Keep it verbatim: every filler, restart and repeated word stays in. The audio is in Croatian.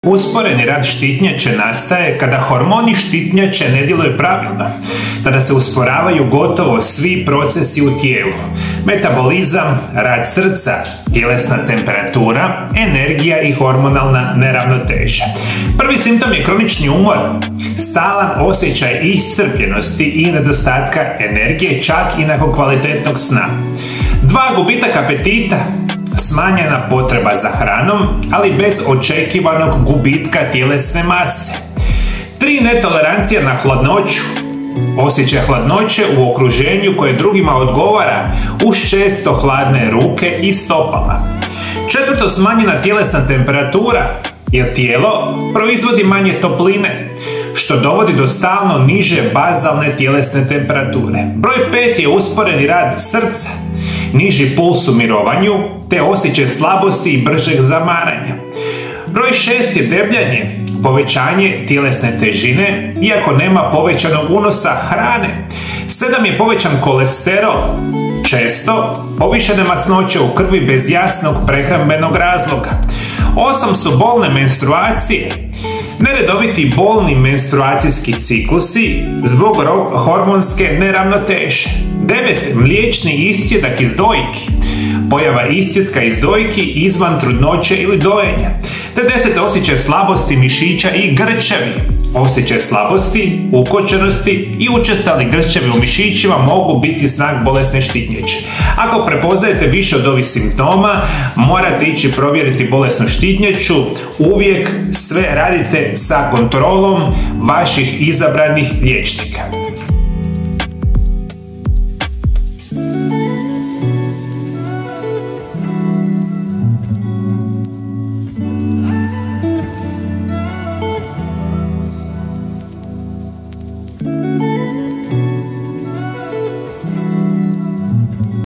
Usporeni rad štitnjače nastaje kada hormoni štitnjače ne djeluju pravilno, tada se usporavaju gotovo svi procesi u tijelu: metabolizam, rad srca, tjelesna temperatura, energija i hormonalna neravnoteža. Prvi simptom je kronični umor, stalan osjećaj iscrpljenosti i nedostatka energije čak i nakon kvalitetnog sna. Dva, gubitak apetita, smanjena potreba za hranom, ali bez očekivanog gubitka tjelesne mase. Tri, netolerancija na hladnoću, osjećaj hladnoće u okruženju koje drugima odgovara uz često hladne ruke i stopala. Četvrto, smanjena tjelesna temperatura, jer tijelo proizvodi manje topline, što dovodi do stalno niže bazalne tjelesne temperature. Broj pet je usporeni rad srca, niži puls u mirovanju, te osjećaj slabosti i bržeg zamaranja. Broj šest je debljanje, povećanje tjelesne težine, iako nema povećanog unosa hrane. sedam je povećan kolesterol, često povišene masnoće u krvi bez jasnog prehrambenog razloga. osam su bolne menstruacije, neredoviti bolni menstruacijski ciklusi zbog hormonske neravnoteže. devet. Mliječni iscjedak iz dojki, pojava iscjetka iz dojki izvan trudnoće ili dojenja. Te deset. Osjećaj slabosti mišića i grčevi. Osjećaj slabosti, ukočenosti i učestali grčevi u mišićima mogu biti znak bolesne štitnjače. Ako prepoznajete više od ovih simptoma, morate ići provjeriti bolesnu štitnjaču. Uvijek sve radite sa kontrolom vaših izabranih liječnika.